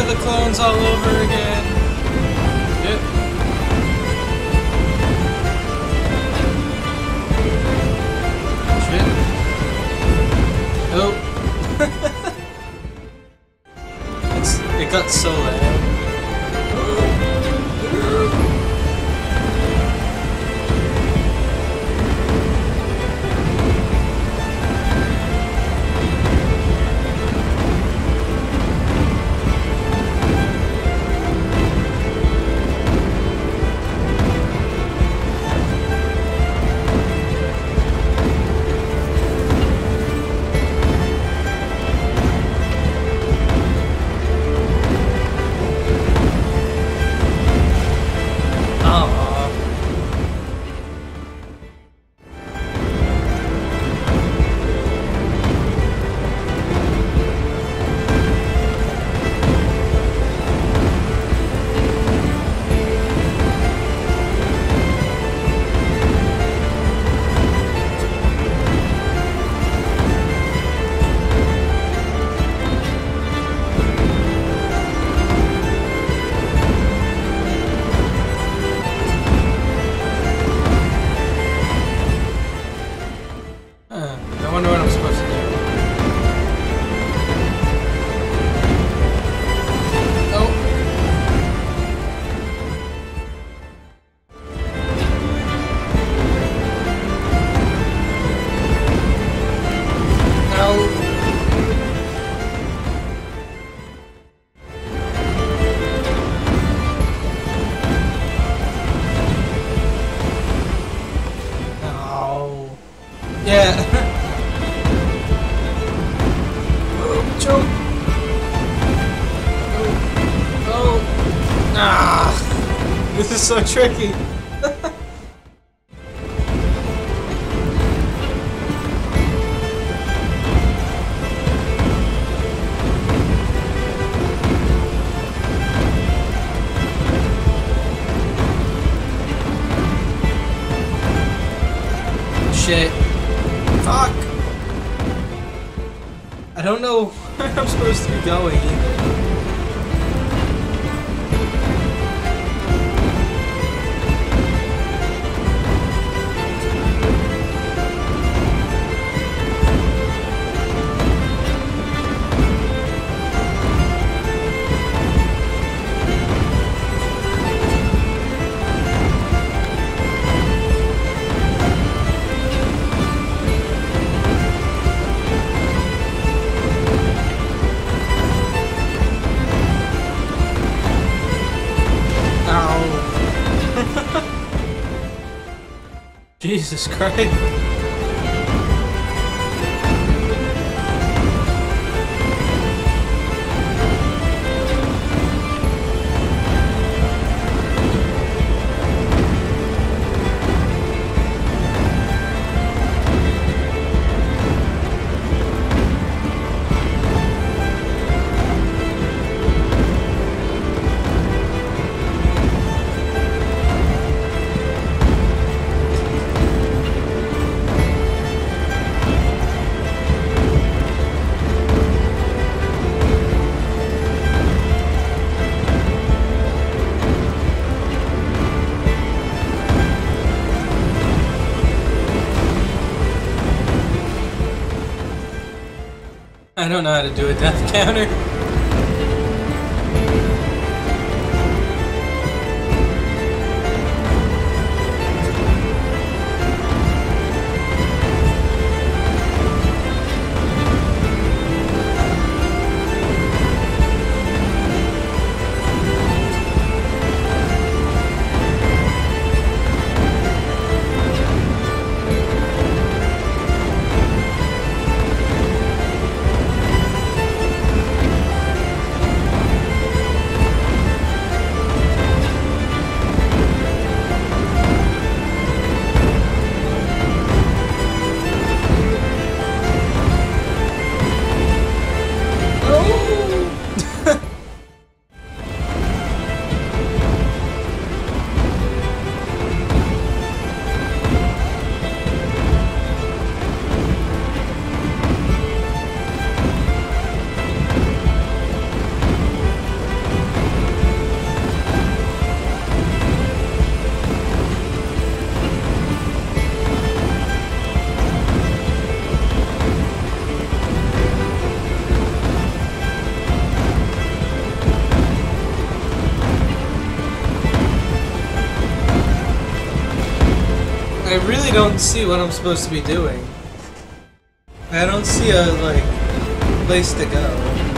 of the clones all over again. Yep. Shit. Oh. It got so loud. I wonder what I'm supposed to do. Oh. No. No. Yeah. Jump! Oh, oh, ah! This is so tricky. Shit. Fuck! I don't know where I'm supposed to be going either. Jesus Christ. I don't know how to do a death counter. don't see what I'm supposed to be doing. I don't see a, like, place to go.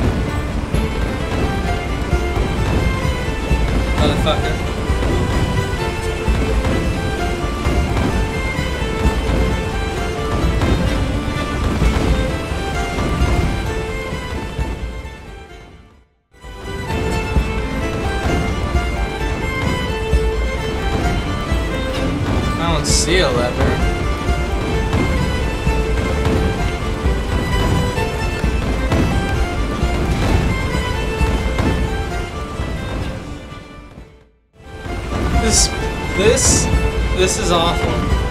Motherfucker. I don't see a lever. This is awful.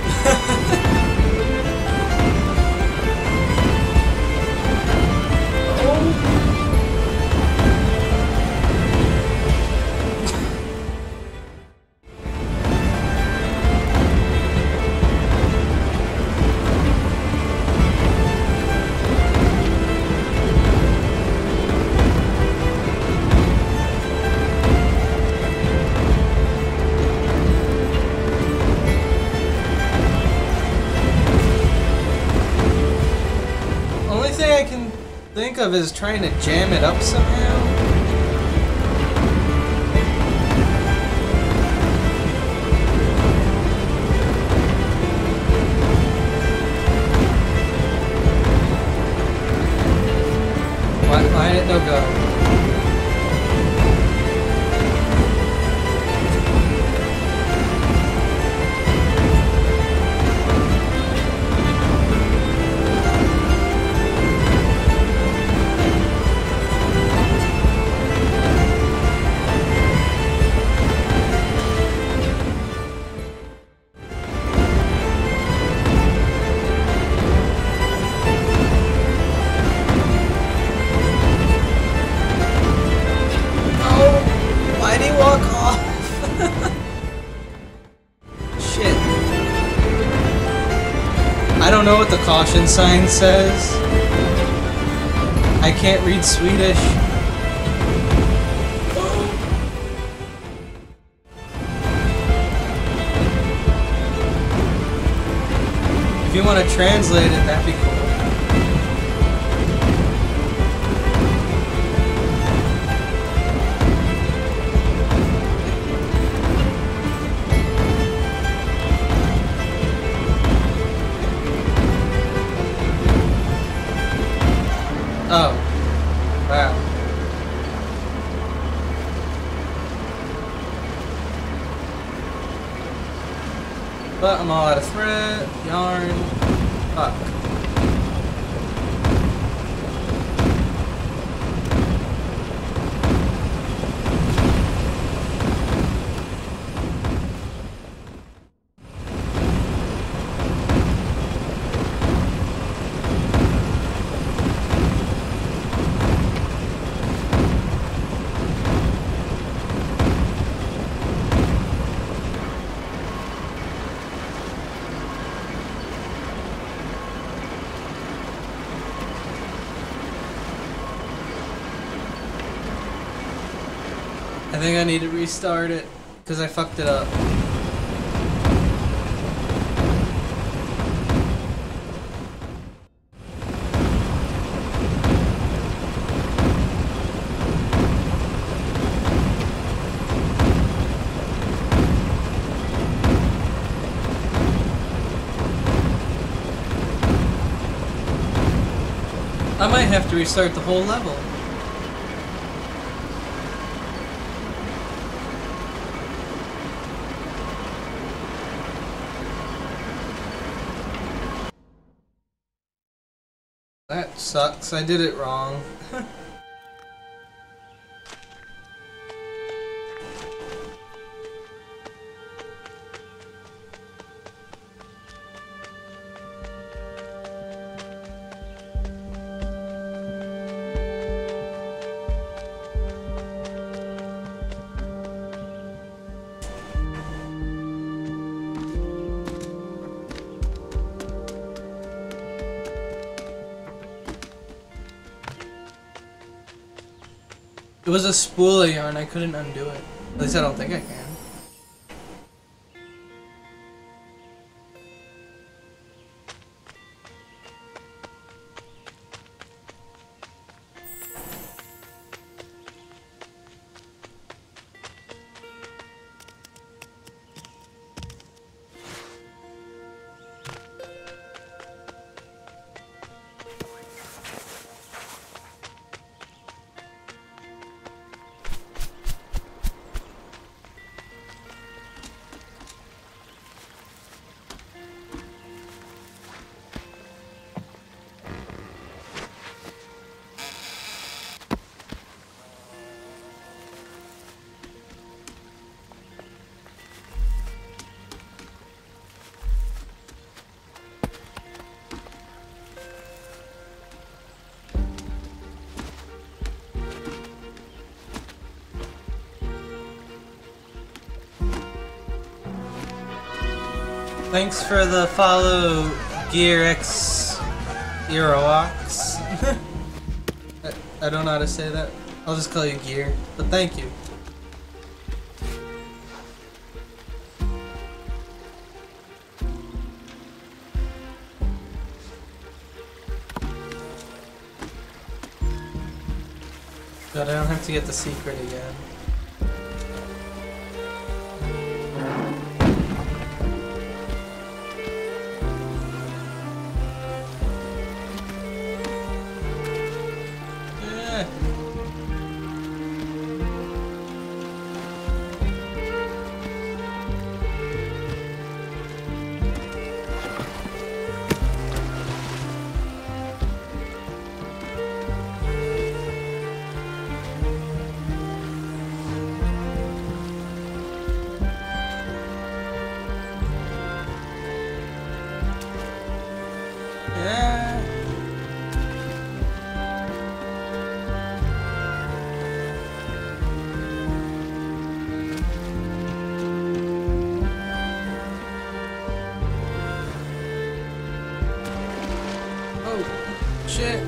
Think of is trying to jam it up somehow. Why did it no go? I don't know what the caution sign says. I can't read Swedish. If you want to translate it, that'd be cool. Oh. Wow. But I'm all out of thread, yarn, fuck. I think I need to restart it because I fucked it up. I might have to restart the whole level. That sucks. I did it wrong. It was a spool of yarn, I couldn't undo it. At least I don't think I can. Thanks for the follow, Gear X Erox. I don't know how to say that. I'll just call you Gear, but thank you. But I don't have to get the secret again. Shit.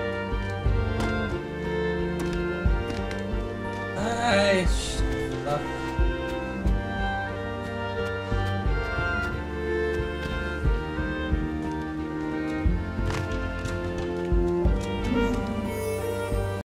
Fuck.